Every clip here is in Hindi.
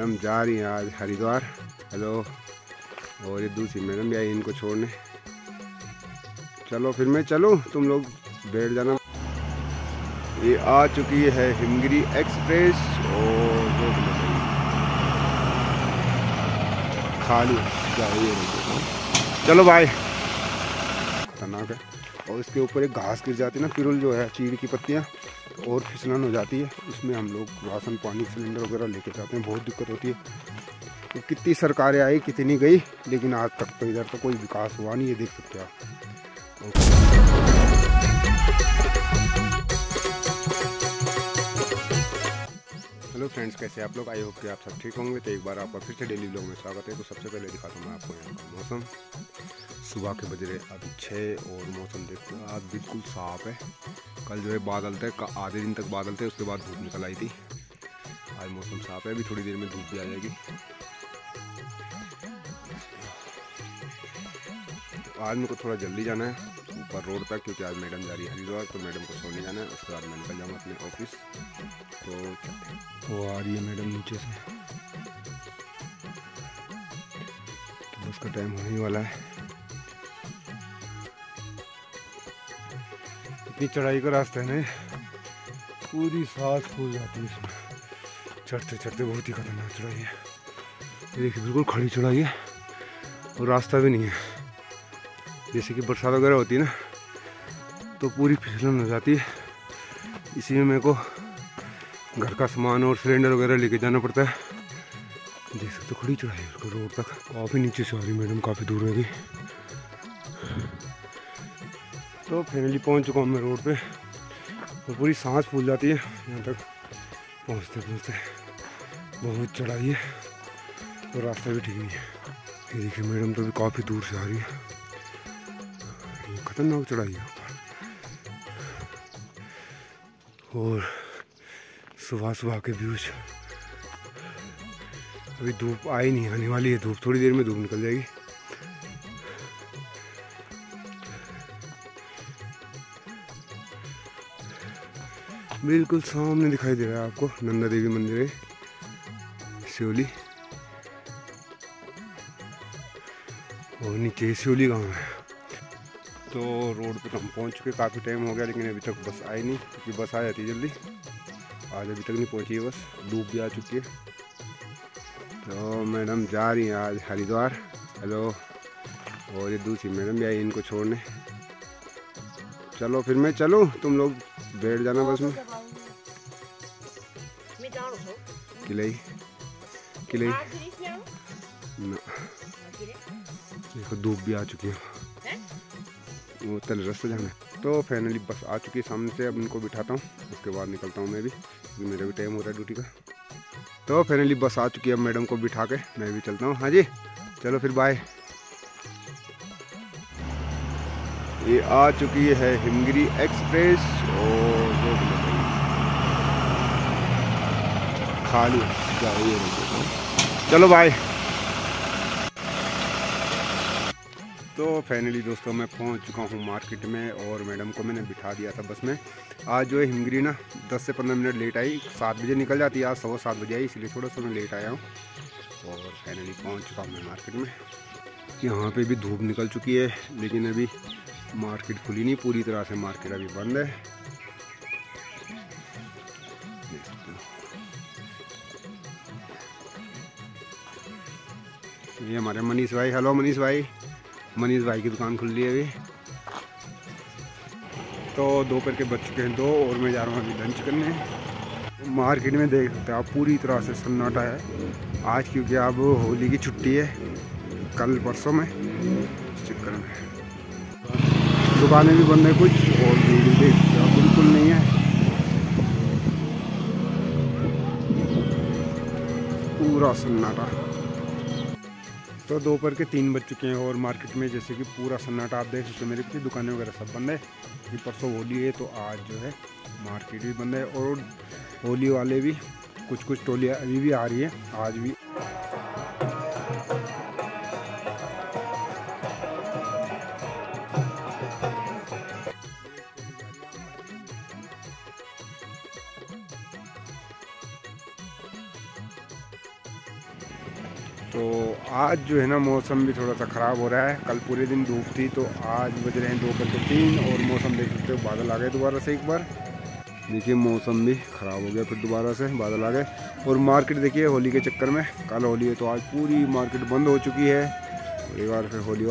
मैडम जा रही हैं आज हरिद्वार। हेलो। और ये दूसरी मैडम भी आई इनको छोड़ने। चलो फिर मैं चलूँ, तुम लोग बैठ जाना। ये आ चुकी है हिमगिरी एक्सप्रेस और रोड में खाली जाइए। चलो भाई। खतरनाक है। और इसके ऊपर एक घास गिर जाती है ना, पिरुल जो है, चीड़ की पत्तियाँ, और फिसलन हो जाती है। इसमें हम लोग राशन पानी सिलेंडर वगैरह लेके जाते हैं, बहुत दिक्कत होती है। तो कितनी सरकारें आई, कितनी गई, लेकिन आज तक तो इधर तो कोई विकास हुआ नहीं है, देख सकते हो आप। हेलो फ्रेंड्स, कैसे आप लोग? आई होप कि आप सब ठीक होंगे। तो एक बार आपका फिर से डेली व्लॉग में स्वागत है। तो सबसे पहले दिखाता हूँ मैं आपको यहाँ का मौसम। सुबह के बज रहे अभी 6 और मौसम देखते हो आज बिल्कुल साफ है। कल जो है बादल थे, आधे दिन तक बादल थे, उसके बाद धूप निकल आई थी। आज मौसम साफ है, अभी थोड़ी देर में धूप भी आ जाएगी। तो आज मेरे को थोड़ा जल्दी जाना है ऊपर रोड तक, क्योंकि आज मैडम जा रही है हरिद्वार। तो मैडम को छोड़ने जाना है, उसके बाद मैं निकल जाऊँगा अपने ऑफिस। तो वो आ रही है मैडम नीचे से। तो बस का टाइम होने वाला है। इतनी चढ़ाई का रास्ता है ना, पूरी सांस फूल जाती है इसमें। चढ़ते चढ़ते बहुत ही खतरनाक चढ़ाई है। ये देखिए बिल्कुल खड़ी चढ़ाई है और रास्ता भी नहीं है। जैसे कि बरसात वगैरह होती है ना, तो पूरी फिसलन हो जाती है। इसी में मेरे को घर का सामान और सिलेंडर वगैरह लेके जाना पड़ता है। देख सकते हो खड़ी चढ़ाई है उसको रोड तक। काफ़ी नीचे से आ रही मैडम, काफ़ी दूर रहेगी। तो फाइनली पहुंच चुका हूँ मैं रोड पे, और पूरी सांस फूल जाती है यहाँ तक पहुँचते पहुँचते। बहुत चढ़ाई है और रास्ता भी ठीक नहीं है। ये देखिए मैडम तो भी काफ़ी दूर से आ रही है। ये खतरनाक चढ़ाई है और सुबह सुबह के व्यूज। अभी धूप आई नहीं, आने वाली है धूप, थोड़ी देर में धूप निकल जाएगी। बिल्कुल सामने दिखाई दे रहा है आपको नंदा देवी मंदिर है, सियोली। और नीचे सियोली गांव है। तो रोड पे तो हम पहुंच चुके, काफ़ी टाइम हो गया, लेकिन अभी तक बस आई नहीं, क्योंकि बस आ जाती जल्दी। आज अभी तक नहीं पहुंची है बस, धूप भी आ चुकी है। तो मैडम जा रही हैं आज हरिद्वार। हेलो। और ये दूसरी मैडम भी आई इनको छोड़ने। चलो फिर मैं चलूँ, तुम लोग बैठ जाना बस में। किले ना, देखो धूप भी आ चुकी है, वो तल रास्ते जाना है। तो फाइनली बस आ चुकी है सामने से। अब इनको बिठाता हूँ, उसके बाद निकलता हूँ मैं भी, क्योंकि मेरा भी टाइम हो रहा है ड्यूटी का। तो फाइनली बस आ चुकी है, अब मैडम को बिठा के मैं भी चलता हूँ। हाँ जी, चलो फिर बाय। ये आ चुकी है हिमगिरी एक्सप्रेस और रोड में खाली जाइए। चलो बाय। तो फाइनली दोस्तों मैं पहुंच चुका हूं मार्केट में, और मैडम को मैंने बिठा दिया था बस में। आज जो है हिमगिरी ना 10 से 15 मिनट लेट आई। 7 बजे निकल जाती है, आज 7:15 बजे आई, इसलिए थोड़ा सा मैं लेट आया हूँ। और फाइनली पहुंच चुका हूँ मैं मार्केट में। यहाँ पे भी धूप निकल चुकी है, लेकिन अभी मार्केट खुली नहीं पूरी तरह से, मार्केट अभी बंद है। ये हमारे मनीष भाई। हेलो मनीष भाई। मनीष भाई की दुकान खुल रही है अभी। तो दोपहर के बज चुके हैं 2, और मैं जा रहा हूँ अभी लंच करने। मार्केट में देख सकते हैं आप पूरी तरह से सन्नाटा है आज, क्योंकि अब होली की छुट्टी है, कल परसों में। इस चक्कर में दुकानें भी बंद है कुछ, और भीड़ देख सकते हो बिल्कुल नहीं है, पूरा सन्नाटा। तो दोपहर के 3 बज चुके हैं, और मार्केट में जैसे कि पूरा सन्नाटा आप देख सकते हो। मेरी कुछ दुकानें वगैरह सब बंद है, ये परसों होली है, तो आज जो है मार्केट भी बंद है। और होली वाले भी कुछ टोलियाँ अभी भी आ रही है आज भी। तो आज जो है ना मौसम भी थोड़ा सा ख़राब हो रहा है। कल पूरे दिन धूप थी, तो आज बज रहे हैं 2:03 और मौसम देख सकते हो बादल आ गए दोबारा से एक बार। देखिए मौसम भी ख़राब हो गया, फिर दोबारा से बादल आ गए। और मार्केट देखिए होली के चक्कर में, कल होली है तो आज पूरी मार्केट बंद हो चुकी है। एक बार फिर होली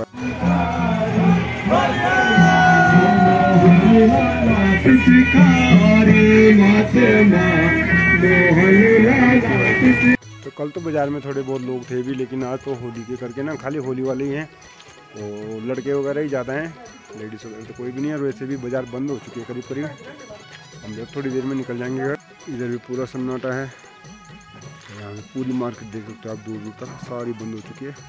तो कल तो बाज़ार में थोड़े बहुत लोग थे भी, लेकिन आज तो होली के करके ना खाली होली वाले ही हैं। तो लड़के वगैरह ही ज़्यादा हैं, लेडीज़ वगैरह तो कोई भी नहीं है। और वैसे भी बाज़ार बंद हो चुकी है करीब करीब। हम जब थोड़ी देर में निकल जाएंगे घर। इधर भी पूरा सन्नाटा है, यहाँ पे पूरी मार्केट देख सकते हो आप, दूर दूर तक सारी बंद हो चुकी है।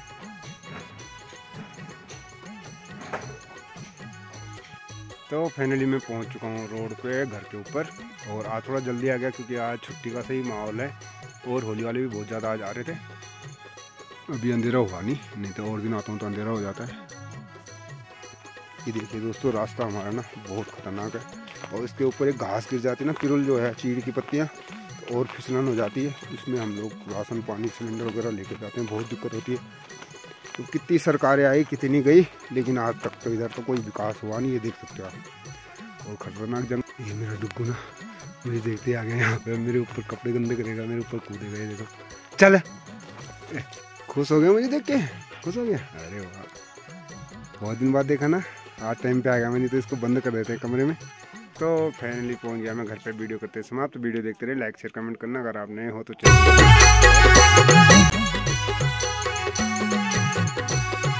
तो फाइनली मैं पहुंच चुका हूं रोड पे, घर के ऊपर। और आज थोड़ा जल्दी आ गया क्योंकि आज छुट्टी का सही माहौल है और होली वाले भी बहुत ज़्यादा आज आ रहे थे। अभी अंधेरा हुआ नहीं तो और दिन आता हूँ तो अंधेरा हो जाता है। ये देखिए दोस्तों, रास्ता हमारा ना बहुत ख़तरनाक है और इसके ऊपर एक घास गिर जाती है ना, पिरुल जो है, चीड़ की पत्तियाँ, और फिसलन हो जाती है। इसमें हम लोग राशन पानी सिलेंडर वगैरह लेकर जाते हैं, बहुत दिक्कत होती है। तो कितनी सरकारें आई कितनी गई, लेकिन आज तक तो इधर तो कोई विकास हुआ नहीं, ये देख सकते हो आप। और खतरनाक जंगल। ये मेरा डुग्गू ना मुझे देखते आ गया यहाँ पे, मेरे ऊपर कपड़े गंदे करेगा, मेरे ऊपर कूदेगा। ये देखो, चल खुश हो गया मुझे देख के, खुश हो गया। अरे वाह, बहुत दिन बाद देखा ना, आज टाइम पे आ गया। मैंने तो इसको बंद कर देते हैं कमरे में। तो फाइनली पहुंच गया मैं घर पे। वीडियो करते समाप्त। वीडियो देखते रहे, लाइक शेयर कमेंट करना। अगर आप नए हो तो चैनल